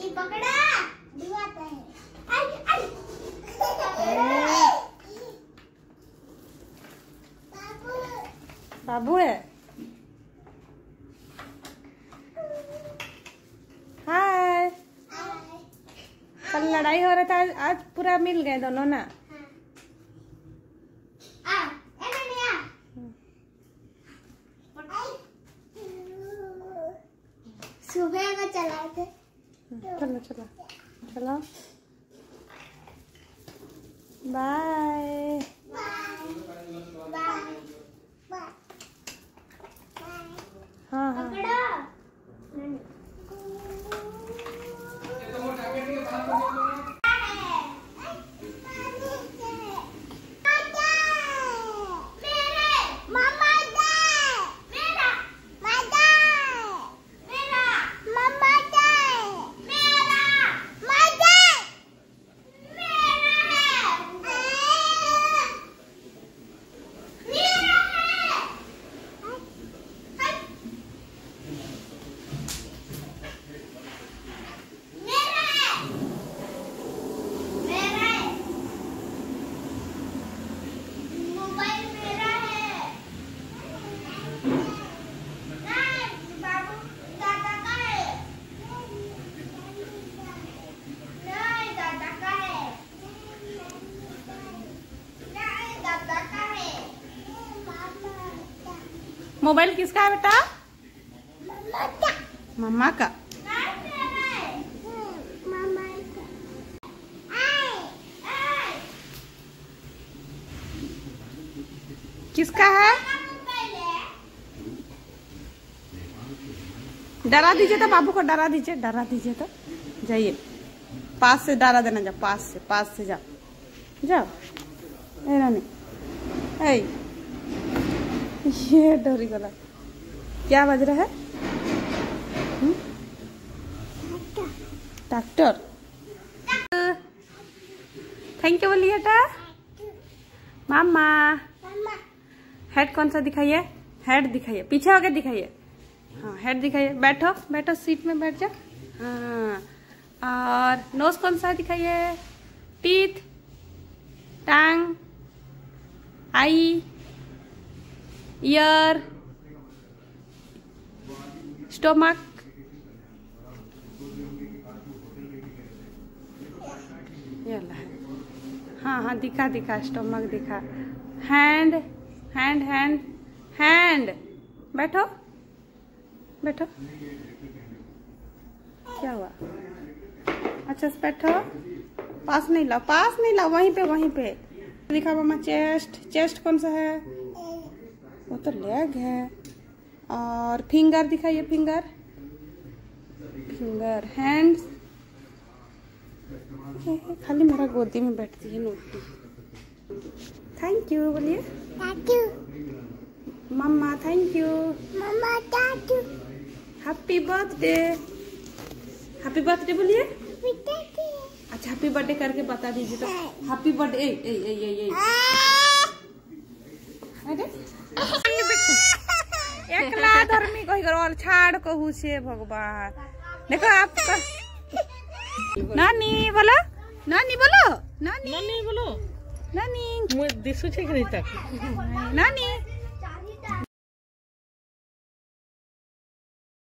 पकड़ा दिवाता है। बाबू है। हाय। कल लड़ाई हो रहा था, आज पूरा मिल गए दोनों ना। सुबह का चलाए थे। चलो चलो चलो, बाय। हाँ हाँ मोबाइल किसका है बेटा? मम्मा का। किसका है? डरा दीजिए तो बाबू को, डरा दीजिए, डरा दीजिए तो। जाइए पास से डरा देना, जाओ पास से जाओ जाओ। ए रानी, ए ये डरी गला। क्या बज रहा है? डॉक्टर। थैंक यू बोलिए बेटा। मामा हेड कौन सा दिखाइए? हेड दिखाइए, पीछे होके दिखाइए। हाँ हेड दिखाइए। बैठो बैठो, सीट में बैठ जाओ। हाँ, और नोज कौन सा दिखाइए? टीथ, टांग, आई, ईयर, स्टोमक। हाँ हाँ दिखा दिखा, स्टोमक दिखा। Hand hand hand hand. बैठो बैठो। क्या हुआ? अच्छा से बैठो। पास नहीं लाओ, पास नहीं लाओ, वहीं पे दिखा मामा। चेस्ट कौन सा है? वो तो लेग है। और फिंगर दिखाइए, फिंगर। हैंड्स। खाली मेरा गोदी में बैठती है नोटी। थैंक यू बोलिए। Thank you mamma, thank you mamma, thank you. Happy birthday. Happy birthday बोलिए। अच्छा हैप्पी बर्थडे करके बता दीजिए तो। Happy birthday. एकला धर्मी कही कर छाड़ कहू से भगवान। देखो आपका नानी बोलो, नानी बोलो, नानी बोलो, नानी। दिसु छे कि नहीं तक नानी।